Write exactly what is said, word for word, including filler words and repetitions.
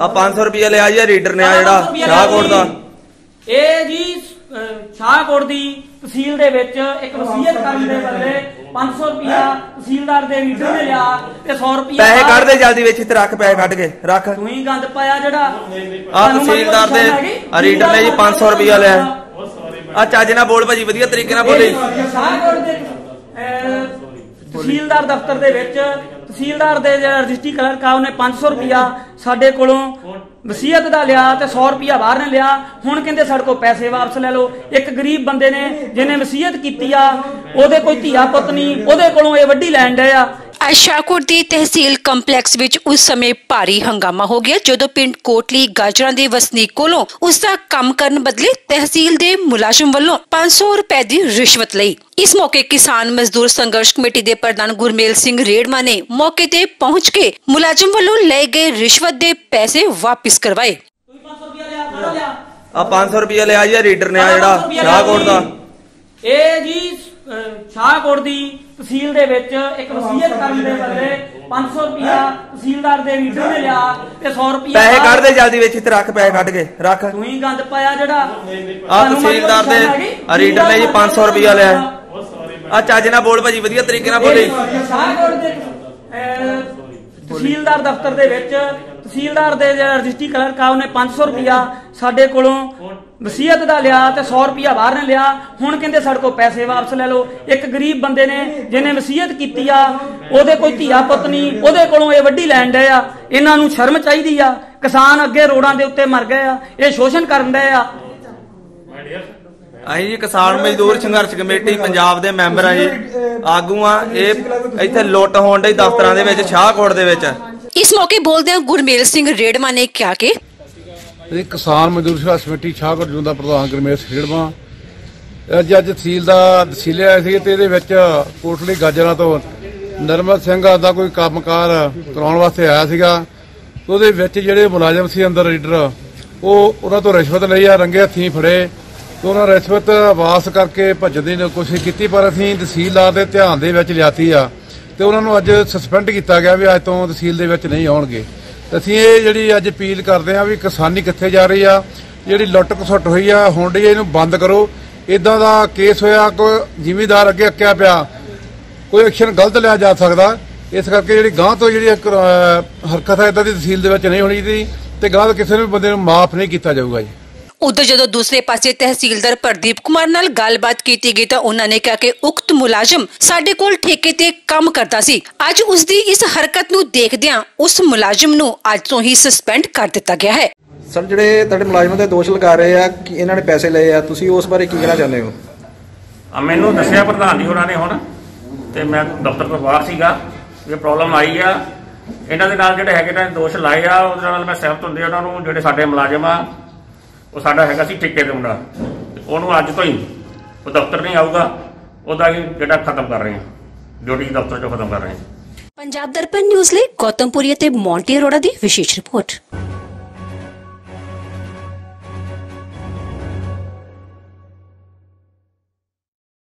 आ पांच सौ रुपया लिया जी रीडर ने आ जिहड़ा शाहकोट दा ਇਹ ਜੀ ਸ਼ਾਹਕੋਟ ਦੀ ਤਹਿਸੀਲ ਦੇ ਵਿੱਚ ਇੱਕ ਵਸੀਅਤ ਕਰਨ ਦੇ ਬਦਲੇ पांच सौ रुपया तहसीलदार ਦੇ ਰੀਡਰ ਨੇ ਲਿਆ ਤੇ सौ रुपया ਪੈਸੇ ਕੱਢ ਦੇ ਜਲਦੀ ਵਿੱਚ ਤੇ ਰੱਖ ਪੈਸੇ ਕੱਢ ਕੇ ਰੱਖ ਤੂੰ ਹੀ ਗੰਦ ਪਾਇਆ ਜਿਹੜਾ ਆ ਤਹਿਸੀਲਦਾਰ ਦੇ ਆ ਰੀਡਰ ਨੇ ਜੀ पांच सौ रुपया ਲਿਆ ਆ ਚੱਜ ਨਾਲ ਬੋਲ ਭਾਜੀ ਵਧੀਆ ਤਰੀਕੇ ਨਾਲ ਬੋਲੀ ਸ਼ਾਹਕੋਟ ਦੇ ਤਹਿਸੀਲਦਾਰ ਦਫ਼ਤਰ ਦੇ ਵਿੱਚ ਤਹਿਸੀਲਦਾਰ ਦੇ ਜਿਹੜਾ ਰਜਿਸਟਰੀ ਕਲਰਕ ਆ ਉਹਨੇ पांच सौ रुपया ਸਾਡੇ ਕੋਲੋਂ वसीयत का लिया तो सौ रुपया बाहर ने लिया हुण कहंदे साडे कोल पैसे वापस ले लो। एक गरीब बंदे ने जिन्हें वसीयत कीती आ ओहदे कोई धीआ पुत नहीं ओहदे कोलों ये वड्डी लैण डे आ। ਅੱਜ ਸ਼ਾਹਕੋਟ ਦੀ ਤਹਿਸੀਲ ਕੰਪਲੈਕਸ ਵਿੱਚ ਉਸ ਸਮੇਂ ਭਾਰੀ ਹੰਗਾਮਾ ਹੋ ਗਿਆ ਜਦੋਂ ਪਿੰਡ ਕੋਟਲੀ ਗਾਜਰਾਂ ਦੇ ਵਸਨੀਕ ਕੋਲੋਂ ਉਸ ਦਾ ਕੰਮ ਕਰਨ ਬਦਲੇ ਤਹਿਸੀਲ ਦੇ ਮੁਲਾਜ਼ਮ ਵੱਲੋਂ पांच सौ ਰੁਪਏ ਦੀ ਰਿਸ਼ਵਤ ਲਈ। ਇਸ ਮੌਕੇ ਕਿਸਾਨ ਮਜ਼ਦੂਰ ਸੰਘਰਸ਼ ਕਮੇਟੀ ਦੇ ਪ੍ਰਧਾਨ ਗੁਰਮੇਲ ਸਿੰਘ ਰੇੜਮਾ ਨੇ ਮੌਕੇ ਤੇ ਪਹੁੰਚ ਕੇ ਮੁਲਾਜ਼ਮ ਵੱਲੋਂ ਲਏ ਗਏ ਰਿਸ਼ਵਤ ਦੇ ਪੈਸੇ ਵਾਪਿਸ ਕਰਵਾਏ। ਆ पांच सौ रुपया लिया जी रीडर ने आ जिहड़ा शाहकोट दा ਇਹ ਜੀ ਸ਼ਾਹਕੋਟ ਦੀ ਤਹਿਸੀਲ ਦੇ ਵਿੱਚ ਇੱਕ ਵਸੀਅਤ ਕਰਨ ਦੇ ਬਦਲੇ पांच सौ रुपया तहसीलदार ਦੇ ਰੀਡਰ ਨੇ ਲਿਆ ਤੇ सौ रुपया ਪੈਸੇ ਕੱਢ ਦੇ ਜਲਦੀ ਵਿੱਚ ਤੇ ਰੱਖ ਪੈਸੇ ਕੱਢ ਕੇ ਰੱਖ ਤੂੰ ਹੀ ਗੰਦ ਪਾਇਆ ਜਿਹੜਾ ਆ ਤਹਿਸੀਲਦਾਰ ਦੇ ਆ ਰੀਡਰ ਨੇ ਜੀ पांच सौ रुपया ਲਿਆ ਆ ਚੱਜ ਨਾਲ ਬੋਲ ਭਾਜੀ ਵਧੀਆ ਤਰੀਕੇ ਨਾਲ ਬੋਲੀ ਸ਼ਾਹਕੋਟ ਦੇ ਤਹਿਸੀਲਦਾਰ ਦਫ਼ਤਰ ਦੇ ਵਿੱਚ ਤਹਿਸੀਲਦਾਰ ਦੇ ਜਿਹੜਾ ਰਜਿਸਟਰੀ ਕਲਰਕ ਆ ਉਹਨੇ पांच सौ रुपया ਸਾਡੇ ਕੋਲੋਂ वसीयत का लिया तो सौ रुपया बाहर ने लिया हुण कहंदे साडे कोल पैसे वापस ले लो। एक गरीब बंदे ने जिन्हें वसीयत कीती आ ओहदे कोई धीआ पुत नहीं ओहदे कोलों ये वड्डी लैण डे आ। इन्हां नूं शर्म चाहीदी आ। किसान अगे रोडां दे उत्ते मर गए आ ये शोषण करन डे आ। ਅਸੀਂ ਜੀ ਕਿਸਾਨ ਮਜ਼ਦੂਰ ਸੰਘਰਸ਼ ਕਮੇਟੀ ਪੰਜਾਬ ਦੇ ਮੈਂਬਰ ਆ ਜੀ ਆਗੂ ਆ ਇਹ ਇੱਥੇ ਲੁੱਟ ਹੋਣ ਡਈ ਦਫ਼ਤਰਾਂ ਦੇ ਵਿੱਚ ਸ਼ਾਹਕੋਟ ਦੇ ਵਿੱਚ। ਇਸ ਮੌਕੇ ਬੋਲਦੇ ਗੁਰਮੇਲ ਸਿੰਘ ਰੇੜਮਾ ਨੇ ਕਿਹਾ ਕਿ किसान मजदूर संघर्ष कमेटी शाहकोट जोन दा प्रधान गुरमेल ਸਿੰਘ ਰੇੜਮਾ ਅੱਜ ਅੱਜ ਤਹਿਸੀਲ ਦਾ ਤਹਿਸੀਲੇ ਆਏ ਸੀ ਤੇ ਇਹਦੇ ਵਿੱਚ ਕੋਟਲੀ ਗਾਜਰਾਂ ਤੋਂ ਨਰਮਲ ਸਿੰਘ ਦਾ ਕੋਈ ਕੰਮਕਾਰ ਕਰਾਉਣ ਵਾਸਤੇ ਆਇਆ ਸੀਗਾ। ਉਹਦੇ ਵਿੱਚ ਜਿਹੜੇ ਮੁਲਾਜ਼ਮ ਸੀ ਅੰਦਰ ਰੀਡਰ ਉਹ ਉਹਨਾਂ ਤੋਂ ਰਿਸ਼ਵਤ ਲਈ ਆ ਰੰਗੇ ਹੱਥੀਂ ਫੜੇ ਤੇ ਉਹਨਾਂ ਰਿਸ਼ਵਤ ਵਾਪਸ ਕਰਕੇ ਭੱਜਣ ਦੀ ਕੋਸ਼ਿਸ਼ ਕੀਤੀ ਪਰ ਅਸੀਂ ਤਹਿਸੀਲਦਾਰ ਦੇ ਧਿਆਨ ਦੇ ਵਿੱਚ ਲਿਆਤੀ ਆ ਤੇ ਉਹਨਾਂ ਨੂੰ ਅੱਜ ਸਸਪੈਂਡ ਕੀਤਾ ਗਿਆ ਵੀ ਅੱਜ ਤੋਂ ਤਹਿਸੀਲ ਦੇ ਵਿੱਚ ਨਹੀਂ ਆਉਣਗੇ। ਅਸੀਂ ਇਹ ਜਿਹੜੀ ਅੱਜ ਅਪੀਲ ਕਰਦੇ ਆ ਵੀ ਕਿਸਾਨੀ ਕਿੱਥੇ ਜਾ ਰਹੀ ਆ ਜਿਹੜੀ ਲੁੱਟ ਖਸੁੱਟ ਹੋਈ ਆ ਹੁਣ ਇਹਨੂੰ ਬੰਦ ਕਰੋ। ਇਦਾਂ ਦਾ ਕੇਸ ਹੋਇਆ ਕੋਈ ਜ਼ਿਮੀਂਦਾਰ ਅੱਗੇ ਅੱਕਿਆ ਪਿਆ ਕੋਈ ਐਕਸ਼ਨ ਗਲਤ ਲਿਆ ਜਾ ਸਕਦਾ। ਇਸ ਕਰਕੇ ਜਿਹੜੀ ਗਾਂ ਤੋਂ ਜਿਹੜੀ ਹਰਕਤ ਹੈ ਇਦਾਂ ਦੀ ਤਹਿਸੀਲ ਦੇ ਵਿੱਚ ਨਹੀਂ ਹੋਣੀ ਚਾਹੀਦੀ ਤੇ ਗਾਂ ਕਿਸੇ ਨੂੰ ਬੰਦੇ ਨੂੰ ਮਾਫ ਨਹੀਂ ਕੀਤਾ ਜਾਊਗਾ ਜੀ। ਉਧਰ ਜਦੋਂ ਦੂਸਰੇ ਪਾਸੇ ਤਹਿਸੀਲਦਾਰ ਪ੍ਰਦੀਪ ਕੁਮਾਰ ਨਾਲ ਗੱਲਬਾਤ ਕੀਤੀ ਗਈ ਤਾਂ ਉਹਨਾਂ ਨੇ ਕਿਹਾ ਕਿ ਉਕਤ ਮੁਲਾਜ਼ਮ ਸਾਡੇ ਕੋਲ ਠੇਕੇ ਤੇ ਕੰਮ ਕਰਦਾ ਸੀ। ਅੱਜ ਉਸ ਦੀ ਇਸ ਹਰਕਤ ਨੂੰ ਦੇਖਦਿਆਂ ਉਸ ਮੁਲਾਜ਼ਮ ਨੂੰ ਅੱਜ ਤੋਂ ਹੀ ਸਸਪੈਂਡ ਕਰ ਦਿੱਤਾ ਗਿਆ ਹੈ। ਸਰ ਜਿਹੜੇ ਤੁਹਾਡੇ ਮੁਲਾਜ਼ਮਾਂ ਤੇ ਦੋਸ਼ ਲਗਾ ਰਹੇ ਆ ਕਿ ਇਹਨਾਂ ਨੇ ਪੈਸੇ ਲਏ ਆ ਤੁਸੀਂ ਉਸ ਬਾਰੇ ਕੀ ਕਹਿਣਾ ਚਾਹੁੰਦੇ ਹੋ? ਮੈਨੂੰ ਦੱਸਿਆ ਪ੍ਰਧਾਨ ਜੀ ਹੋਰਾਂ ਨੇ ਹੁਣ ਤੇ ਮੈਂ ਦਫ਼ਤਰ ਤੋਂ ਬਾਹਰ ਸੀਗਾ ਇਹ ਪ੍ਰੋਬਲਮ ਆਈ ਆ ਇਹਨਾਂ ਦੇ ਨਾਲ ਜਿਹੜੇ ਹੈਗੇ ਨੇ ਦੋਸ਼ ਲਾਏ ਆ ਉਹਦੇ ਨਾਲ ਮੈਂ ਸਹਿਮਤ ਹੁੰਦੇ ਉਹਨਾਂ ਨੂੰ ਜਿਹੜੇ ਸਾਡੇ ਮੁਲਾਜ਼ਮ ਆ ਉਹ ਸਾਡਾ ਹੈਗਾ ਸੀ ਠੇਕੇ ਦੇ ਮੁੰਡਾ ਉਹਨੂੰ ਅੱਜ ਤੋਂ ਹੀ ਉਹ ਦਫ਼ਤਰ ਨਹੀਂ ਆਊਗਾ ਉਹਦਾ ਹੀ ਜਿਹੜਾ ਖਤਮ ਕਰ ਰਹੇ ਹਾਂ ਡਿਊਟੀ ਦਫ਼ਤਰ ਚੋਂ ਖਤਮ ਕਰ ਰਹੇ ਹਾਂ। ਪੰਜਾਬ ਦਰਪਣ ਨਿਊਜ਼ ਲਈ ਗੌਤਮਪੁਰੀ ਅਤੇ ਮੌਂਟੀ ਅਰੋੜਾ ਦੀ ਵਿਸ਼ੇਸ਼ ਰਿਪੋਰਟ।